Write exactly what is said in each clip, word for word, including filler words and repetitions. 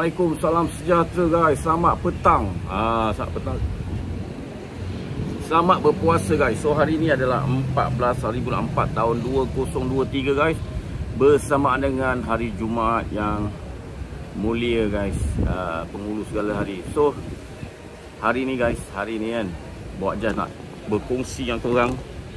Assalamualaikum, salam sejahtera guys. Selamat petang. Ah, selamat petang. Selamat berpuasa guys. So hari ini adalah empat belas hari bulan empat tahun dua ribu dua puluh tiga guys. Bersamaan dengan hari Jumaat yang mulia guys. Ah, penghulu segala hari. So hari ini guys, hari ini kan buat je nak berkongsi yang korang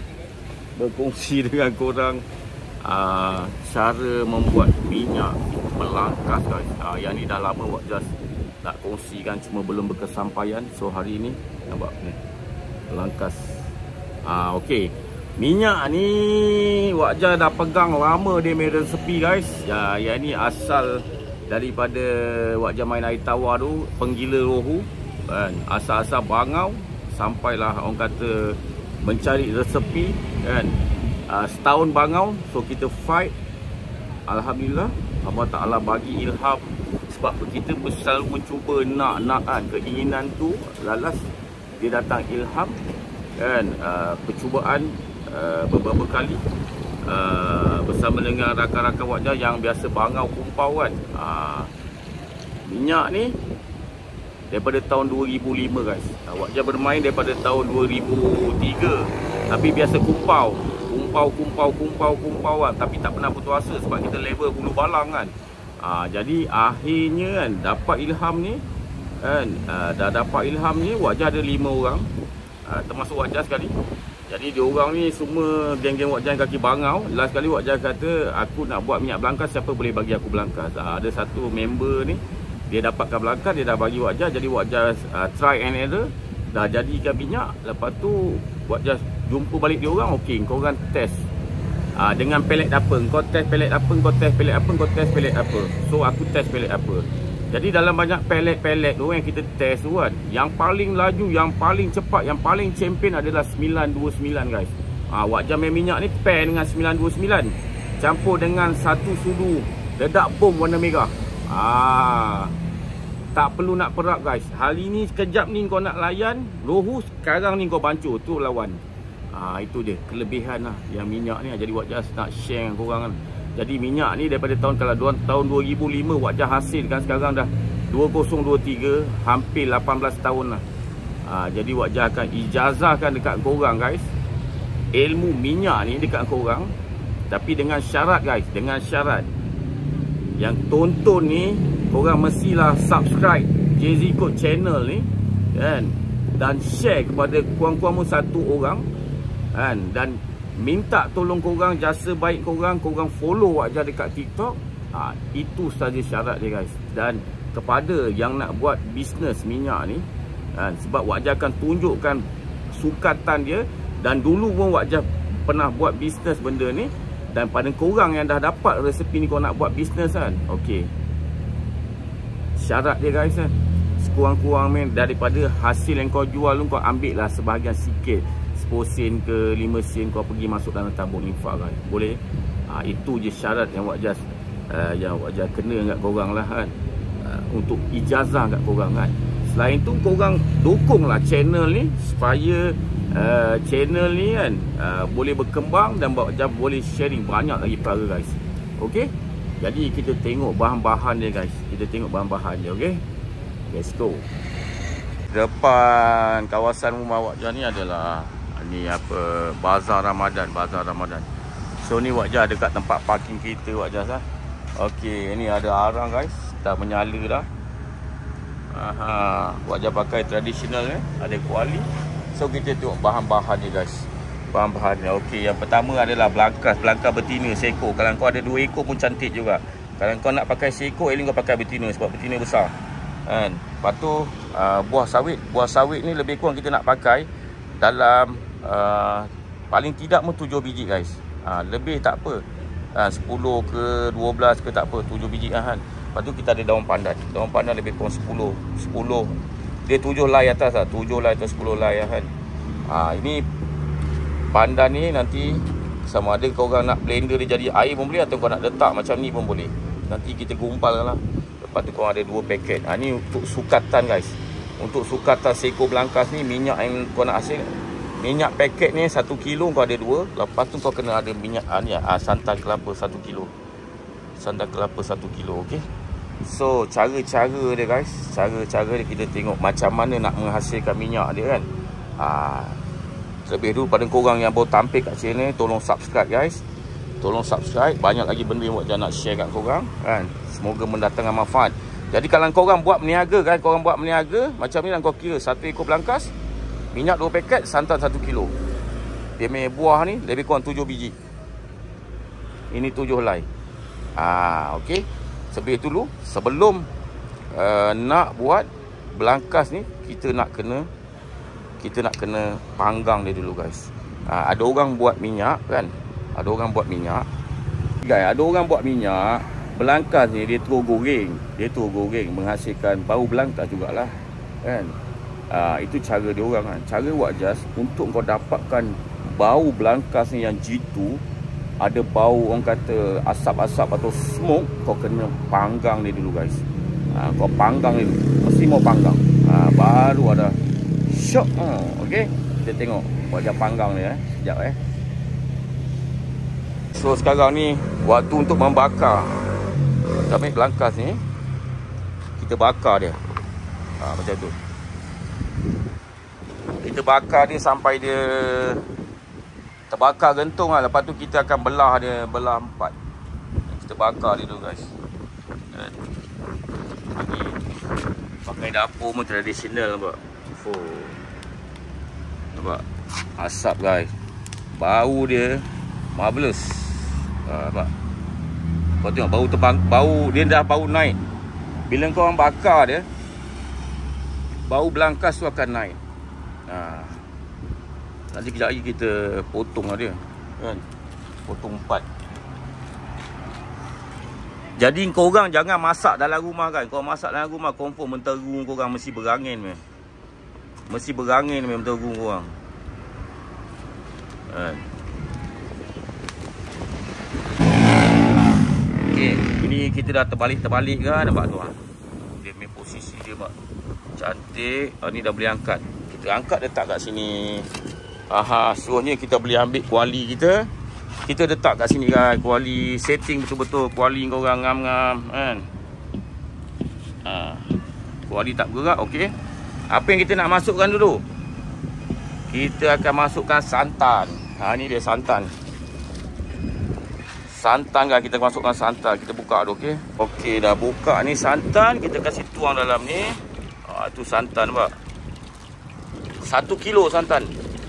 berkongsi dengan korang uh, cara membuat minyak belangkas guys. Uh, yang ni dah lama buat just nak kongsikan, cuma belum berkesampaian. So hari ini nampak ni belangkas. Uh, Okey, minyak ni Wak Jah dah pegang lama dia punya resepi guys. Ya, yang ni asal daripada Wak Jah main air tawar tu, penggila rohu kan. Asal-asal bangau sampailah orang kata mencari resepi kan. Uh, setahun bangau, so kita fight. Alhamdulillah Allah Ta'ala bagi ilham. Sebab kita selalu mencuba nak-nak kan, keinginan tu lalas dia datang ilham kan. Uh, percubaan uh, beberapa kali uh, bersama dengan rakan-rakan Wak Jah yang biasa bangau kumpau kan. uh, Minyak ni daripada tahun dua ribu lima guys. Wak Jah bermain daripada tahun dua ribu tiga. Tapi biasa kumpau Kumpau, kumpau, kumpau, kumpau kan. Tapi tak pernah putus asa sebab kita level hulu balang kan. ha, Jadi akhirnya kan dapat ilham ni kan. ha, Dah dapat ilham ni, Wak Jah ada lima orang, ha, termasuk Wak Jah sekali. Jadi dia orang ni semua geng-geng Wak Jah yang kaki bangau. Last kali Wak Jah kata, aku nak buat minyak belangkas, siapa boleh bagi aku belangkas. ha, Ada satu member ni, dia dapatkan belangkas, dia dah bagi Wak Jah. Jadi Wak Jah uh, try and error, dah jadikan minyak. Lepas tu Wak Jah jumpa balik dia orang. Okey, kau orang test uh, dengan pelet apa. Kau test pelet apa, kau test pelet apa, kau test pelet apa. So aku test pelet apa. Jadi dalam banyak pelet-pelet tu yang kita test tu kan, yang paling laju, yang paling cepat, yang paling champion adalah sembilan dua sembilan guys. uh, Wak Jah main minyak ni pair dengan sembilan dua sembilan, campur dengan satu sudu ledak bom warna merah. Ah, tak perlu nak perak guys. Hari ni sekejap ni kau nak layan rohu, sekarang ni kau bancur, tu lawan. Ah, itu dia kelebihan lah yang minyak ni. Jadi Wak Jah nak share dengan korang kan. Jadi minyak ni daripada tahun, kalau tahun dua ribu lima Wak Jah hasilkan, sekarang dah dua ribu dua puluh tiga, hampir lapan belas tahun lah. Ah, jadi Wak Jah akan ijazahkan dekat korang guys ilmu minyak ni dekat korang. Tapi dengan syarat guys, dengan syarat yang tonton ni korang mestilah subscribe J Z Code channel ni kan, dan share kepada korang-korang satu orang kan, dan minta tolong korang, jasa baik korang, korang follow Wak Jah dekat TikTok. ha, Itu saja syarat dia guys. Dan kepada yang nak buat bisnes minyak ni kan, sebab Wak Jah akan tunjukkan sukatan dia. Dan dulu pun Wak Jah pernah buat bisnes benda ni. Dan pada korang yang dah dapat resepi ni, kau nak buat bisnes kan, okey, syarat dia guys kan, sekurang-kurang main daripada hasil yang kau jual tu, kau ambil lah sebahagian sikit, sepuluh sen ke lima sen, kau pergi masuk dalam tabung infak kan. Boleh? ha, Itu je syarat yang Wak Jah uh, yang Wak Jah kena kat korang lah kan, uh, untuk ijazah kat korang kan. Selain tu korang dukunglah channel ni supaya Uh, channel ni kan uh, boleh berkembang dan Wak Jah boleh sharing banyak lagi perkara guys. Okey, jadi kita tengok bahan-bahan dia guys. Kita tengok bahan-bahan dia. Okey, let's go. Depan kawasan rumah Wak Jah ni adalah ni apa, Bazar Ramadan. Bazar Ramadan. So ni Wak Jah dekat tempat parking kereta Wak Jah lah. Okey, ni ada arang guys, dah menyala dah. Aha, Wak Jah pakai tradisional eh, ada kuali. So kita tengok bahan-bahan ni guys. Bahan-bahan ni. Okey, yang pertama adalah belangkas. Belangkas betina seekor. Kalau kau ada dua ekor pun cantik juga. Kalau kau nak pakai seekor, elok kau pakai betina sebab betina besar kan. Lepas tu uh, buah sawit. Buah sawit ni lebih kurang kita nak pakai dalam uh, paling tidak pun tujuh biji guys. uh, Lebih tak apa, uh, sepuluh ke dua belas ke tak apa, tujuh biji kan. Lepas tu kita ada daun pandan. Daun pandan lebih kurang sepuluh. Sepuluh, dia tujuh lai atas lah, tujuh lai atau sepuluh lai kan. ha, Ini pandan ni nanti sama ada kau orang nak blender dia jadi air pun boleh, atau kau nak letak macam ni pun boleh. Nanti kita gumpal lah. Lepas tu kau ada dua paket. ha, Ni untuk sukatan guys. Untuk sukatan seekor belangkas ni, minyak yang kau nak hasil, minyak paket ni satu kilo kau ada dua. Lepas tu kau kena ada minyak ha, ni, ha, santan kelapa satu kilo. Santan kelapa satu kilo. Okey. So cara-cara dia guys, cara-cara dia kita tengok macam mana nak menghasilkan minyak dia kan. ha, Terlebih dulu pada korang yang baru tampil kat channel, tolong subscribe guys. Tolong subscribe, banyak lagi benda yang buat jangan nak share kat korang kan. Semoga mendatangkan manfaat. Jadi kalau korang buat meniaga kan, korang buat meniaga macam ni dan kau kira satu ekor belangkas, minyak dua paket, santan satu kilo. Dia punya buah ni lebih kurang tujuh biji. Ini tujuh helai. Ah, okey. Sebelum dulu, sebelum uh, nak buat belangkas ni, kita nak kena kita nak kena panggang dia dulu guys. Ah, ada orang buat minyak kan? Ada orang buat minyak. Guys, ada orang buat minyak, belangkas ni dia terus goreng. Dia terus goreng menghasilkan bau belangkas jugalah. Kan? Ah, itu cara dia orang kan. Cara buat just untuk kau dapatkan bau belangkas ni yang jitu, ada bau orang kata asap-asap atau smoke, kau kena panggang dia dulu guys. Ha, kau panggang dia dulu. Mesti mau panggang. Ha, baru ada syok. Ha, okey. Kita tengok wajah panggang dia eh. Sekejap eh. So sekarang ni waktu untuk membakar. Kita ambil belangkas ni, kita bakar dia. Ha, macam tu. Kita bakar dia sampai dia terbakar gentung lah. Lepas tu kita akan belah dia, belah empat. Kita bakar dia dulu guys. Bagi pakai dapur pun tradisional nampak. Oh. Nampak asap guys. Bau dia marvelous. Ha, nampak. Kau tengok bau terbang, bau dia dah bau naik. Bila kau orang bakar dia, bau belangkas tu akan naik. Ha. Nanti kejap lagi kita potong lah dia kan. Potong empat. Jadi korang jangan masak dalam rumah kan. Kau masak dalam rumah confirm menteru korang mesti berangin meh. Mesti berangin meh menteru korang kan. Okey, ini kita dah terbalik-terbalik kan. Nampak tu ah. Dia main posisi dia mak cantik. Ah, ni dah boleh angkat. Kita angkat letak kat sini. Aha, suruhnya kita boleh ambil kuali kita. Kita letak kat sini kan. Kuali setting betul-betul. Kuali korang ngam-ngam kan. Ha, kuali tak bergerak. Okey. Apa yang kita nak masukkan dulu? Kita akan masukkan santan. Ha, ni dia santan. Santan kan, kita masukkan santan. Kita buka dulu, okey. Okey, dah buka ni santan. Kita kasih tuang dalam ni. Ha, tu santan pak. Satu kilo santan.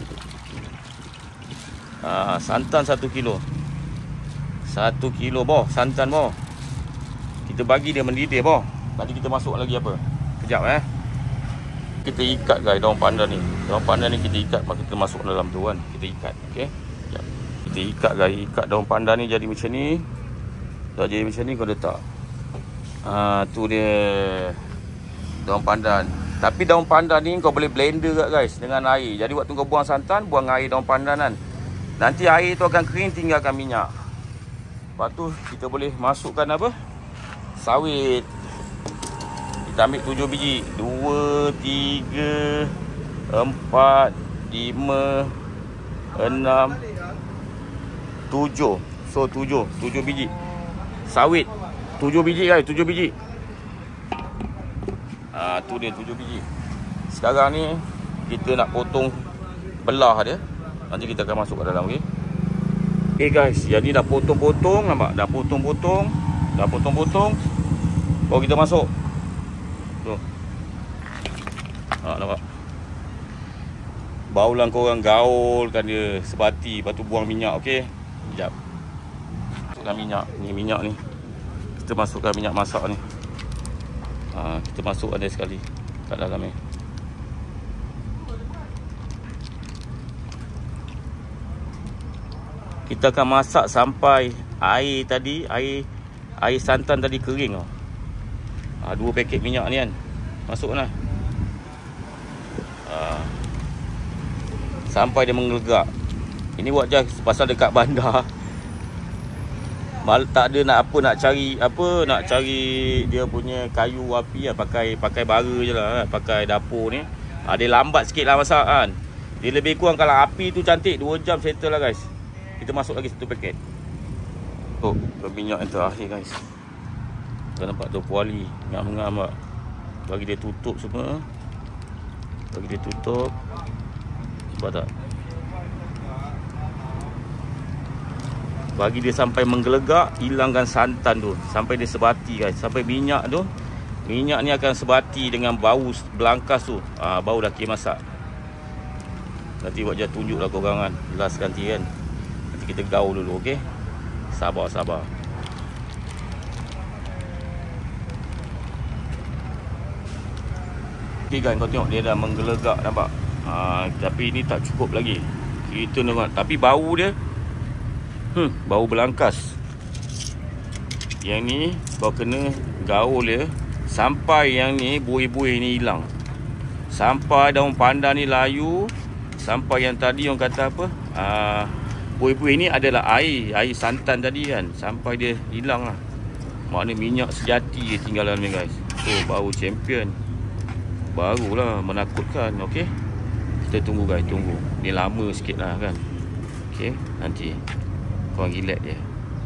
Ha, santan satu kilo. Satu kilo boh, santan boh. Kita bagi dia mendidih boh. Nanti kita masuk lagi apa? Kejap eh. Kita ikat guys daun pandan ni. Daun pandan ni kita ikat, maka kita masuk dalam tu kan. Kita ikat, okey. Sekejap. Kita ikat guys, ikat daun pandan ni jadi macam ni. Dah jadi macam ni kau letak. Ha, tu dia daun pandan. Tapi daun pandan ni kau boleh blender kat guys dengan air. Jadi waktu kau buang santan, buang air daun pandan kan. Nanti air tu akan kering, tinggalkan minyak. Lepas tu kita boleh masukkan apa? Sawit. Kita ambil tujuh biji. Dua, tiga, empat, lima, enam, tujuh. So tujuh, tujuh biji sawit. Tujuh biji guys, tujuh biji. Ah, tu dia tujuh biji. Sekarang ni kita nak potong belah dia. Nanti kita akan masuk ke dalam, okey. Okay guys, jadi dah potong-potong, nampak? Dah potong-potong. Dah potong-potong. Baru kita masuk. Tu. Ha, nampak? Bau lang korang gaulkan dia sebati, lepas tu buang minyak, okey. Sekejap. Masukkan minyak. Ni minyak ni. Kita masukkan minyak masak ni. Ha, kita masuk ada sekali kat dalam ni. Kita akan masak sampai air tadi, air air santan tadi kering tau. Ha, dua paket minyak ni kan. Masuklah. Ha, sampai dia menggelegak. Ini buat je pasal dekat bandar. Mal tak ada nak apa nak cari apa nak cari dia punya kayu api lah, pakai pakai bara je lah, pakai dapur ni. Ha, dia lambat sikit lah masak kan. Dia lebih kurang kalau api tu cantik dua jam settle lah guys. Kita masuk lagi satu paket. Oh, minyak yang terakhir guys. Kau nampak tu kuali ngam-ngam tak? Bagi dia tutup semua. Bagi dia tutup. Nampak tak? Bagi dia sampai menggelegak, hilangkan santan tu sampai dia sebati guys. Sampai minyak tu, minyak ni akan sebati dengan bau belangkas tu. Ah, bau dah kira masak. Nanti buat je tunjuklah korang kan. Last nanti kan. Nanti kita gaul dulu, okey? Sabar, sabar. Okey kan, kau tengok dia dah menggelegak, nampak? Ha, tapi ni tak cukup lagi. Kita tengok, tapi bau dia hmm, bau belangkas. Yang ni kau kena gaul dia sampai yang ni buih-buih ni hilang. Sampai daun pandan ni layu. Sampai yang tadi orang kata apa? Uh, buih-buih ni adalah air, air santan tadi kan. Sampai dia hilang lah. Maknanya minyak sejati dia tinggal dalam ni guys. Tu bau champion. Barulah menakutkan. Okey. Kita tunggu guys, tunggu. Ni lama sikit lah kan. Okey, nanti korang relax je.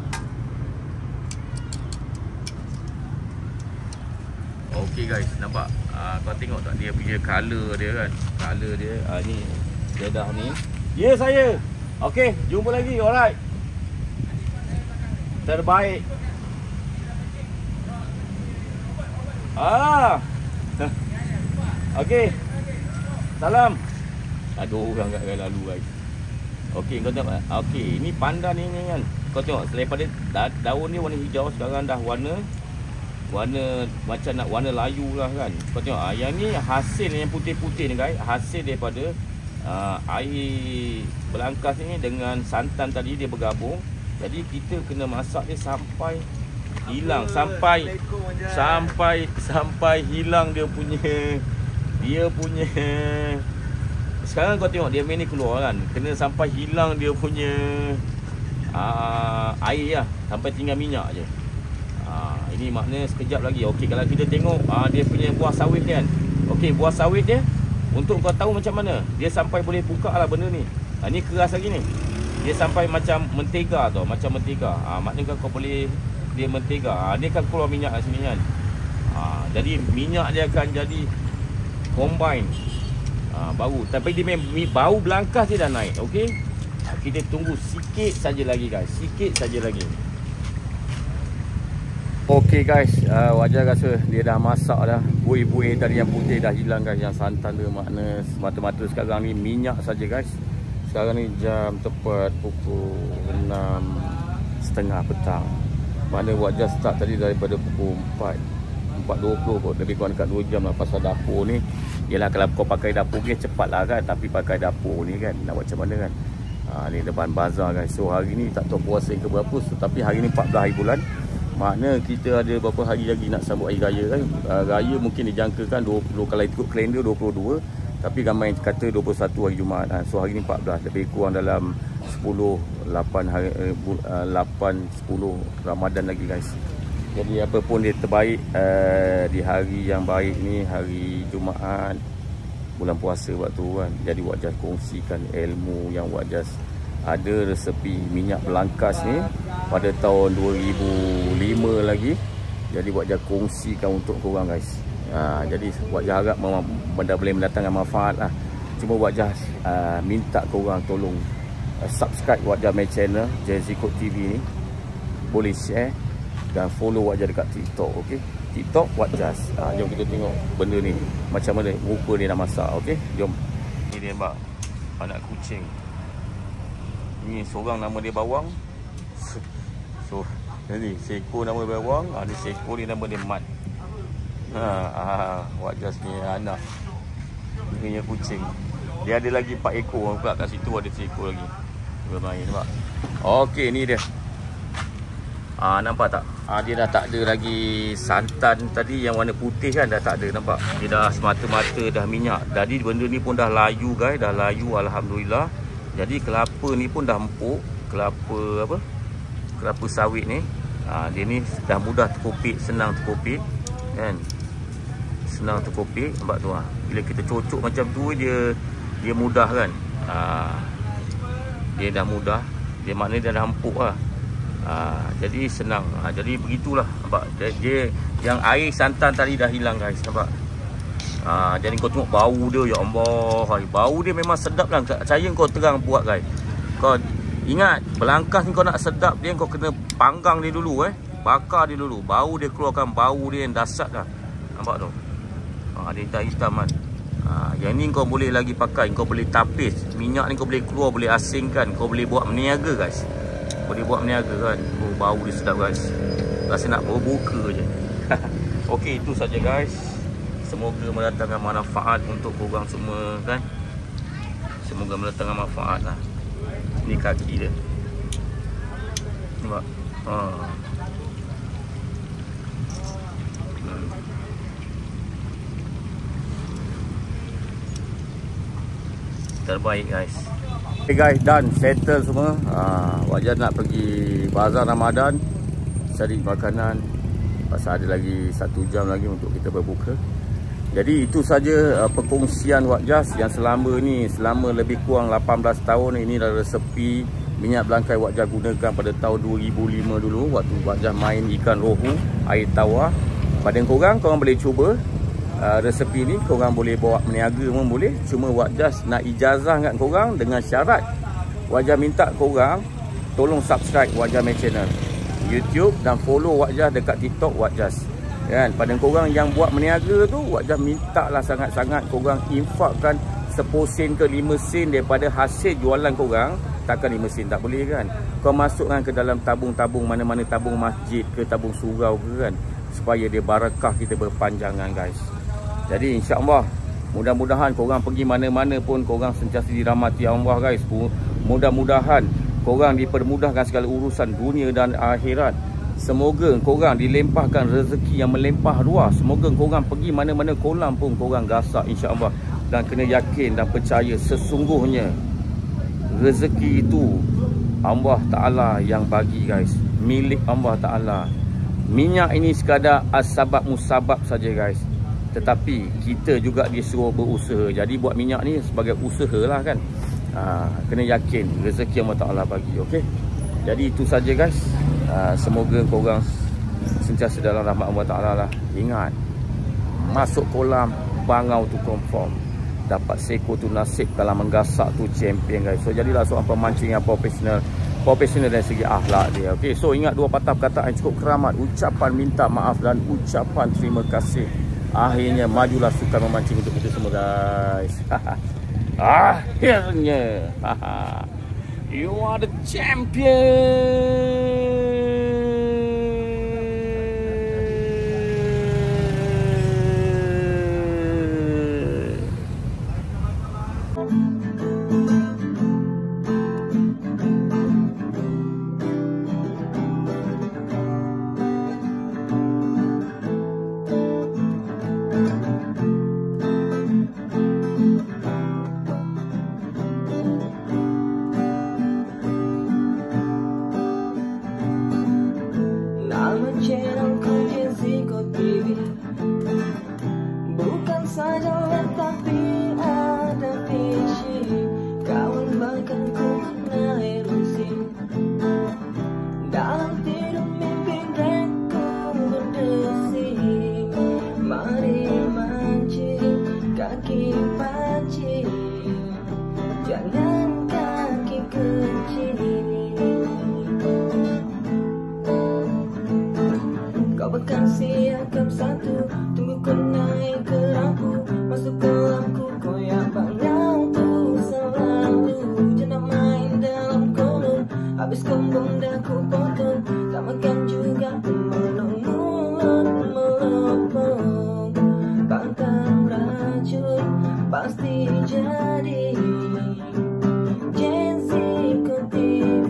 Okey guys, nampak? Uh, kau tengok tak dia punya color dia kan? Color dia, uh, ni dia dah ni. Ya yeah, saya. Okey, jumpa lagi. Alright. Terbaik. Ah. Okey. Salam. Ada orang kat lalu guys. Okey, kau tengok. Okey, ini pandan ni kan. Kau tengok selepas dia da, daun ni warna hijau, sekarang dah warna warna macam nak warna layu lah kan. Kau tengok ah, yang ni hasil yang putih-putih ni guys, hasil daripada uh, air belangkas ni dengan santan tadi dia bergabung. Jadi kita kena masak dia sampai hilang, sampai sampai sampai hilang dia punya dia punya sekarang kau tengok dia main ni keluar kan. Kena sampai hilang dia punya uh, air lah. Sampai tinggal minyak je. uh, Ini maknanya sekejap lagi. Okey, kalau kita tengok uh, dia punya buah sawit dia kan. Okey, buah sawit dia, untuk kau tahu macam mana dia sampai boleh buka lah benda ni. uh, Ni keras lagi ni. Dia sampai macam mentega tau. Macam mentega. uh, Maknanya kau boleh dia mentega. uh, Dia kan keluar minyak kat sini kan. uh, Jadi minyak dia akan jadi combine. Ha, baru. Tapi dia memang bau belangkas dia dah naik. Okey. Ha, kita tunggu sikit saja lagi guys. Sikit saja lagi. Okey guys, uh, wajar rasa dia dah masak dah. Buih-buih tadi yang putih dah hilang guys. Yang santan dia makna semata-mata sekarang ni minyak saja guys. Sekarang ni jam tepat pukul enam tiga puluh petang. Mana wajar start tadi daripada pukul empat empat dua puluh kot. Lebih kurang dekat dua jam lah. Pasal dapur ni, yelah kalau kau pakai dapur ni cepat lah kan. Tapi pakai dapur ni kan, nak buat macam mana kan. ha, Ni depan bazar guys. So hari ni tak tahu puasa ke berapa. So, tapi hari ni empat belas hari bulan. Makna kita ada berapa hari lagi nak sambut hari raya kan. ha, Raya mungkin dijangkakan dua puluh. Kalau ikut kalender dua puluh dua. Tapi ramai kata dua puluh satu hari Jumaat. ha, So hari ni empat belas. Lebih kurang dalam sepuluh, lapan hari, uh, lapan, sepuluh Ramadan lagi guys. Jadi apa pun dia terbaik uh, di hari yang baik ni, hari Jumaat, bulan puasa waktu kan. Jadi Wak Jas kongsikan ilmu yang Wak Jas ada resepi minyak belangkas ni pada tahun dua ribu lima lagi. Jadi Wak Jas kongsikan untuk korang guys. Ha, jadi Wak Jas harap benda boleh mendatangkan manfaat lah. Cuma Wak Jas uh, minta korang tolong uh, subscribe Wak Jas my channel Jazikot T V ni. Boleh share dan follow Wak Jas dekat TikTok. Okey, TikTok Wak Jas. ha, Jom kita tengok benda ni macam mana rupa dia nak masak. Okey, jom. Ni dia nampak anak kucing. Ni seorang nama dia Bawang. So jadi seekor nama dia Bawang, ada ha, seekor ni nama dia Mat. Ha, ha Wak Jas ni anak punya kucing. Dia ada lagi empat ekor pula kat situ, ada seekor lagi bermain nampak. Okey, ni dia. Ah, nampak tak? Ah, dia dah tak ada lagi santan tadi yang warna putih kan, dah tak ada, nampak? Dia dah semata-mata dah minyak. Jadi benda ni pun dah layu guys, dah layu alhamdulillah. Jadi kelapa ni pun dah empuk, kelapa apa? Kelapa sawit ni. Ah, dia ni dah mudah terkopik, senang terkopik kan. Senang terkopik, nampak tu ah. Bila kita cocok macam tu dia dia mudah kan. Ah, dia dah mudah. Dia maknanya dia dah empuk lah. Ha, jadi senang. Ha, jadi begitulah. Nampak? Dia, dia yang air santan tadi dah hilang guys. Nampak? Ha, jadi kau tengok bau dia, ya Allah. Bau dia memang sedap lah. Saya kau terang buat guys. Kau ingat, belangkas ni kau nak sedap dia, kau kena panggang dia dulu eh. Bakar dia dulu. Bau dia keluarkan bau dia yang dahsyat dah. Nampak tu? Ha, dia hitam-hitam kan. Ha, yang ni kau boleh lagi pakai. Kau boleh tapis. Minyak ni kau boleh keluar, boleh asingkan. Kau boleh buat meniaga guys. Boleh buat meniaga kan. Oh, bau dia sedap guys. Rasa nak berbuka je. Okey, itu saja guys. Semoga mendatangkan manfaat untuk korang semua kan. Semoga mendatangkan manfaat lah. Ni kaki dia. Nampak? Ha. Hmm. Terbaik guys. Okay guys, done, settle semua. ha, Wajah nak pergi bazar Ramadan, cari makanan. Pasal ada lagi satu jam lagi untuk kita berbuka. Jadi itu saja uh, perkongsian Wak Jas yang selama ni, selama lebih kurang lapan belas tahun ini dah resepi minyak belangkai Wak Jas gunakan pada tahun dua ribu lima dulu. Waktu Wak Jas main ikan rohu, air tawar. Pada korang, korang boleh cuba Uh, resepi ni, korang boleh bawa meniaga pun boleh. Cuma Wak Jas nak ijazah kat korang dengan syarat Wak Jas minta korang tolong subscribe Wak Jas my channel YouTube dan follow Wak Jas dekat TikTok Wak Jas kan. Pada korang yang buat meniaga tu, Wak Jas minta lah sangat-sangat korang infakkan sepuluh sen ke lima sen daripada hasil jualan korang. Takkan lima sen tak boleh kan. Kau masukkan ke dalam tabung-tabung, mana-mana tabung masjid ke tabung surau ke kan, supaya dia barakah kita berpanjangan guys. Jadi insya-Allah, mudah-mudahan korang pergi mana-mana pun korang sentiasa dirahmati Allah guys. Mudah-mudahan korang dipermudahkan segala urusan dunia dan akhirat. Semoga korang dilempahkan rezeki yang melimpah ruah. Semoga korang pergi mana-mana kolam pun korang gasak insya-Allah. Dan kena yakin dan percaya sesungguhnya rezeki itu Allah Ta'ala yang bagi guys. Milik Allah Ta'ala. Minyak ini sekadar asbab musabab saja guys. Tetapi kita juga disuruh berusaha. Jadi buat minyak ni sebagai usaha lah kan. ha, Kena yakin rezeki Allah Ta'ala bagi. Okay. Jadi itu saja guys. ha, Semoga korang sentiasa dalam rahmat Allah Ta'ala lah. Ingat, masuk kolam bangau tu confirm. Dapat seko tu nasib, kalau menggasak tu champion guys. So jadilah seorang pemancing yang profesional. Profesional dari segi akhlak dia. Okay. So ingat dua patah perkataan cukup keramat. Ucapan minta maaf dan ucapan terima kasih. Akhirnya majulah sukan memancing untuk kita semua guys. Akhirnya you are the champion. Bukan saja tapi ada visi. Kawan bahkan ku mengenai musim. Dalam tidur mimpi dan ku berdesing. Mari mancing, kaki pancing, jangan kaki kencing. Kau bahkan siapkan satu, tunggu kau naik ke lampu, masuk kolamku koyak bangau tu selalu. Jangan main dalam kolam, habis kembung dah ku potong. Tak makan juga melong mulut melopong. Pantang racun pasti jadi Jessica T V.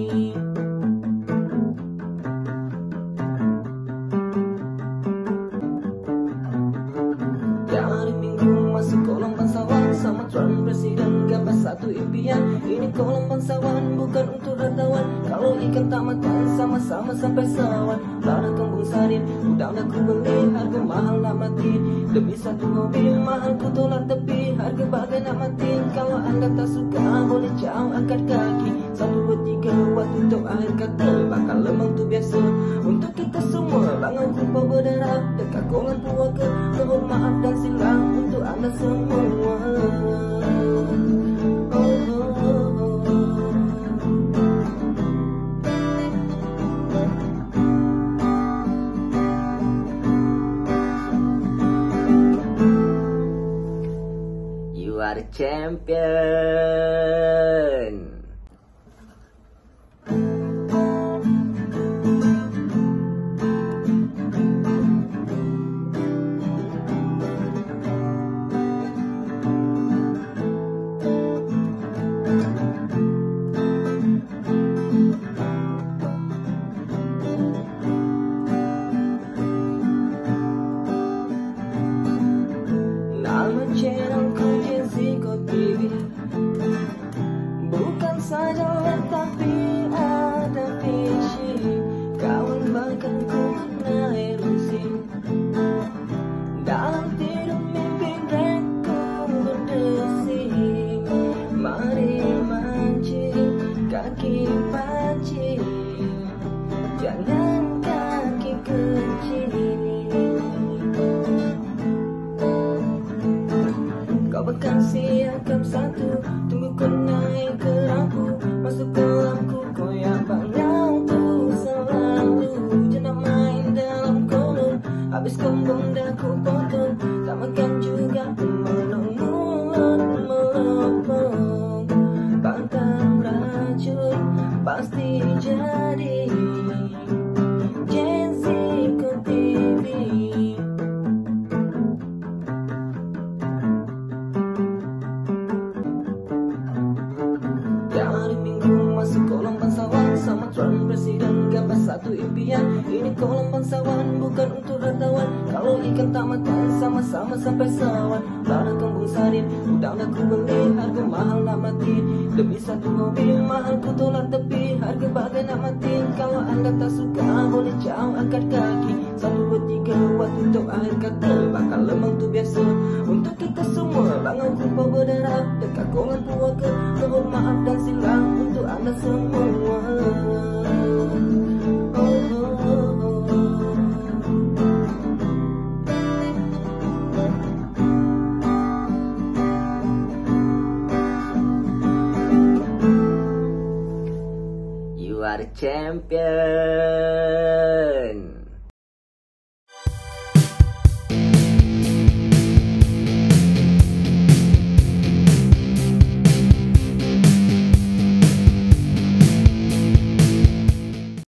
Presiden gambar satu impian. Ini kolam bangsawan bukan untuk rantauan. Kalau ikan tak makan sama-sama sampai sawan. Lara kembung sarin udang dah ku beli, harga mahal nak mati. Demi satu mobil mahal ku tolak tepi, harga bagai nak mati. Kalau anda tak suka boleh jauh angkat kaki. Satu dua tiga tiga waktu untuk akhir kata bakal lemang tu biasa. Untuk kita semua bangun kumpul berdarah dekat kolam puaka. Mohon maaf dan silang untuk anda semua. Oh, oh, oh. You are the champion. Nama channelku Jessico T V, bukan saja web tapi ada visi. Kawan bahkan ku pernah ilusi. Dalam tidur mimpi ku berdesi. Mari mancing kaki pancing, jangan kaki kecil. Kau bahkan siapkan satu, tunggu kau naik ke lampu, masuk ke lampu koyak banyak tu selalu. Jangan main dalam kolom, habis kembung dah ku potong. Tak makan juga melong mulut melopong. Pantang racun pasti jadi Jessico T V. Hari Minggu masuk kolam bangsawan sama Tuan Presiden gambar satu impian. Ini kolam bangsawan bukan untuk ratawan. Kalau ikan tak makan sama-sama sampai sawan. Lara kembung sarin udang dah ku beli, harga mahal nak mati. Demi satu mobil mahal ku tolak tepi, harga bagai nak mati. Kalau anda tak suka boleh jauh angkat kaki. Satu dua tiga waktu untuk akhir kata bakal lemang tu biasa. Untuk kita semua bangun kumpul berdarah dekat kolam puaka. Mohon maaf dan silang untuk anda semua. Oh, oh, oh, oh. You are the champion.